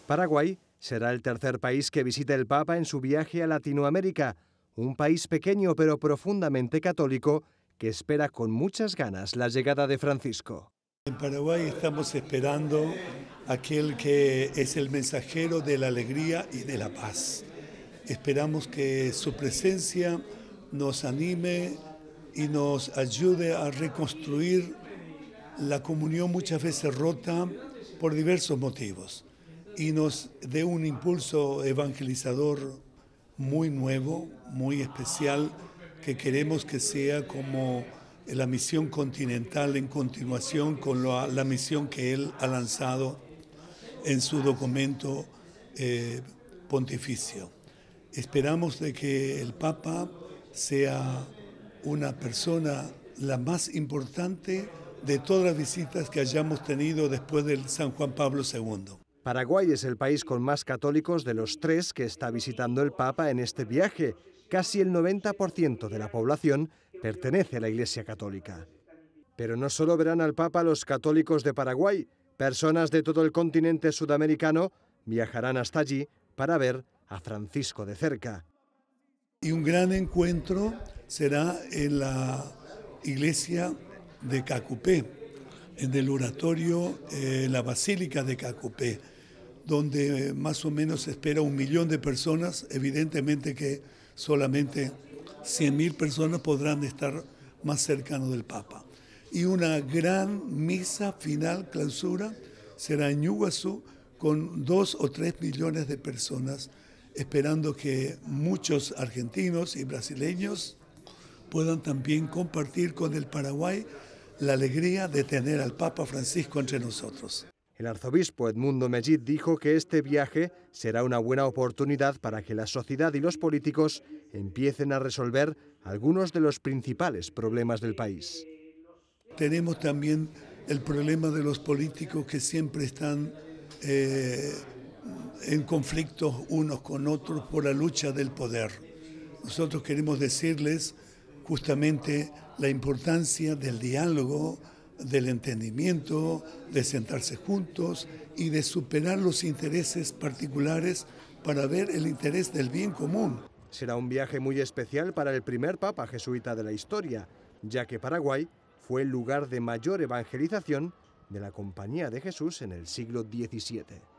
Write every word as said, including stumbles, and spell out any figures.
Paraguay será el tercer país que visite el Papa en su viaje a Latinoamérica, un país pequeño pero profundamente católico que espera con muchas ganas la llegada de Francisco. En Paraguay estamos esperando aquel que es el mensajero de la alegría y de la paz. Esperamos que su presencia nos anime y nos ayude a reconstruir la comunión muchas veces rota por diversos motivos y nos dé un impulso evangelizador muy nuevo, muy especial, que queremos que sea como la misión continental en continuación con la, la misión que él ha lanzado en su documento eh, pontificio. Esperamos de que el Papa sea una persona la más importante de todas las visitas que hayamos tenido después del San Juan Pablo segundo. Paraguay es el país con más católicos de los tres que está visitando el Papa en este viaje. Casi el noventa por ciento de la población pertenece a la Iglesia Católica. Pero no solo verán al Papa los católicos de Paraguay, personas de todo el continente sudamericano viajarán hasta allí para ver a Francisco de cerca. Y un gran encuentro será en la iglesia de Cacupé, en el oratorio, eh, la Basílica de Cacupé, donde más o menos se espera un millón de personas. Evidentemente que solamente cien mil personas podrán estar más cercanos del Papa. Y una gran misa final, clausura, será en Ñuguazú con dos o tres millones de personas, esperando que muchos argentinos y brasileños puedan también compartir con el Paraguay la alegría de tener al Papa Francisco entre nosotros. El arzobispo Edmundo Mejid dijo que este viaje será una buena oportunidad para que la sociedad y los políticos empiecen a resolver algunos de los principales problemas del país. Tenemos también el problema de los políticos que siempre están eh, en conflictos unos con otros por la lucha del poder. Nosotros queremos decirles justamente la importancia del diálogo, del entendimiento, de sentarse juntos y de superar los intereses particulares para ver el interés del bien común. Será un viaje muy especial para el primer papa jesuita de la historia, ya que Paraguay fue el lugar de mayor evangelización de la Compañía de Jesús en el siglo diecisiete.